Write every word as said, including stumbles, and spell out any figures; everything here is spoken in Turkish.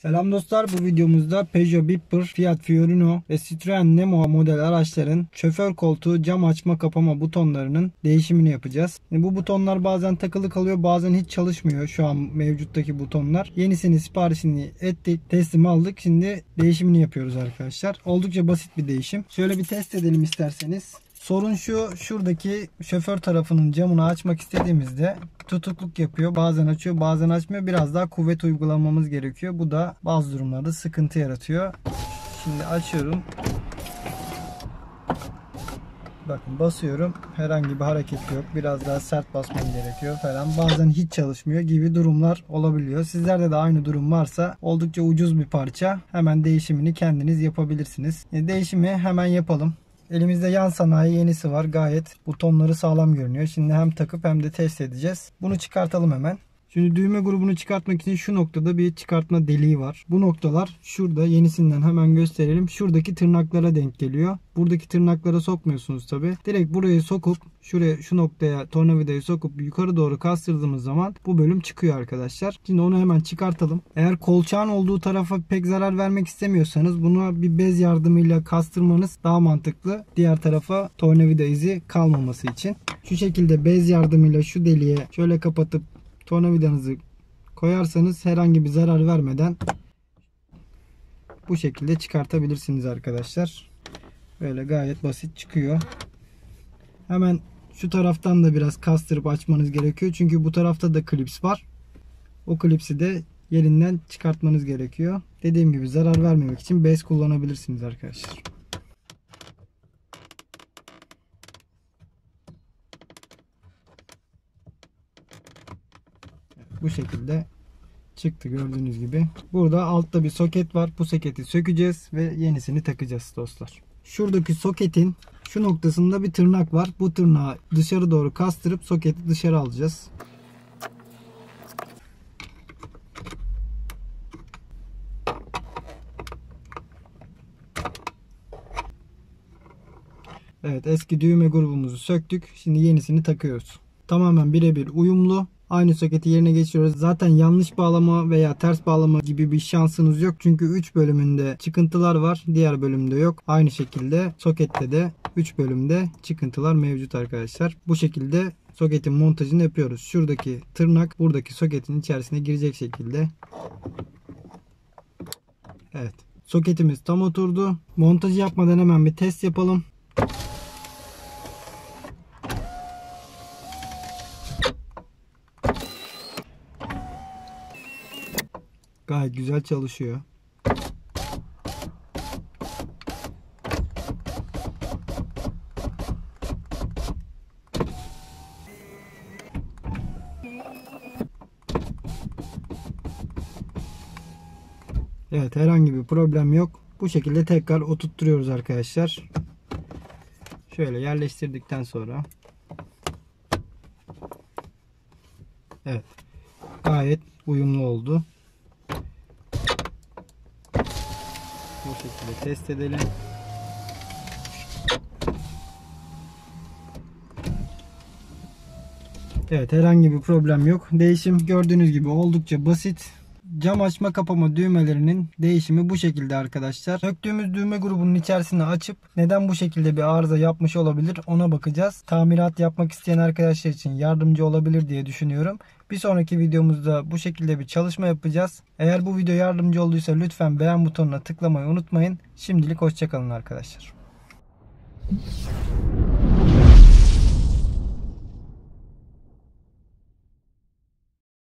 Selam dostlar, bu videomuzda Peugeot Bipper, Fiat Fiorino ve Citroen Nemo model araçların şoför koltuğu cam açma kapama butonlarının değişimini yapacağız. Bu butonlar bazen takılı kalıyor, bazen hiç çalışmıyor şu an mevcuttaki butonlar. Yenisini siparişini ettik, teslim aldık. Şimdi değişimini yapıyoruz arkadaşlar. Oldukça basit bir değişim. Şöyle bir test edelim isterseniz. Sorun şu, şuradaki şoför tarafının camını açmak istediğimizde tutukluk yapıyor. Bazen açıyor, bazen açmıyor. Biraz daha kuvvet uygulamamız gerekiyor. Bu da bazı durumlarda sıkıntı yaratıyor. Şimdi açıyorum. Bakın basıyorum. Herhangi bir hareket yok. Biraz daha sert basmam gerekiyor falan. Bazen hiç çalışmıyor gibi durumlar olabiliyor. Sizlerde de aynı durum varsa oldukça ucuz bir parça. Hemen değişimini kendiniz yapabilirsiniz. Değişimi hemen yapalım. Elimizde yan sanayi yenisi var. Gayet butonları sağlam görünüyor. Şimdi hem takıp hem de test edeceğiz. Bunu çıkartalım hemen. Şimdi düğme grubunu çıkartmak için şu noktada bir çıkartma deliği var. Bu noktalar şurada, yenisinden hemen gösterelim. Şuradaki tırnaklara denk geliyor. Buradaki tırnaklara sokmuyorsunuz tabi. Direkt burayı sokup şuraya, şu noktaya tornavidayı sokup yukarı doğru kastırdığımız zaman bu bölüm çıkıyor arkadaşlar. Şimdi onu hemen çıkartalım. Eğer kolçağın olduğu tarafa pek zarar vermek istemiyorsanız bunu bir bez yardımıyla kastırmanız daha mantıklı. Diğer tarafa tornavida izi kalmaması için. Şu şekilde bez yardımıyla şu deliğe şöyle kapatıp tornavidanızı koyarsanız herhangi bir zarar vermeden bu şekilde çıkartabilirsiniz arkadaşlar. Böyle gayet basit çıkıyor. Hemen şu taraftan da biraz kastırıp açmanız gerekiyor. Çünkü bu tarafta da klips var. O klipsi de yerinden çıkartmanız gerekiyor. Dediğim gibi zarar vermemek için bez kullanabilirsiniz arkadaşlar. Bu şekilde çıktı gördüğünüz gibi. Burada altta bir soket var. Bu soketi sökeceğiz ve yenisini takacağız dostlar. Şuradaki soketin şu noktasında bir tırnak var. Bu tırnağı dışarı doğru kastırıp soketi dışarı alacağız. Evet, eski düğme grubumuzu söktük. Şimdi yenisini takıyoruz. Tamamen birebir uyumlu. Aynı soketi yerine geçiriyoruz. Zaten yanlış bağlama veya ters bağlama gibi bir şansınız yok. Çünkü üç bölümünde çıkıntılar var. Diğer bölümde yok. Aynı şekilde sokette de üç bölümde çıkıntılar mevcut arkadaşlar. Bu şekilde soketin montajını yapıyoruz. Şuradaki tırnak buradaki soketin içerisine girecek şekilde. Evet. Soketimiz tam oturdu. Montajı yapmadan hemen bir test yapalım. Gayet güzel çalışıyor. Evet, herhangi bir problem yok. Bu şekilde tekrar oturtturuyoruz arkadaşlar. Şöyle yerleştirdikten sonra. Evet. Gayet uyumlu oldu. Bu şekilde test edelim. Evet, herhangi bir problem yok. Değişim gördüğünüz gibi oldukça basit. Cam açma kapama düğmelerinin değişimi bu şekilde arkadaşlar. Söktüğümüz düğme grubunun içerisine açıp neden bu şekilde bir arıza yapmış olabilir ona bakacağız. Tamirat yapmak isteyen arkadaşlar için yardımcı olabilir diye düşünüyorum. Bir sonraki videomuzda bu şekilde bir çalışma yapacağız. Eğer bu video yardımcı olduysa lütfen beğen butonuna tıklamayı unutmayın. Şimdilik hoşça kalın arkadaşlar.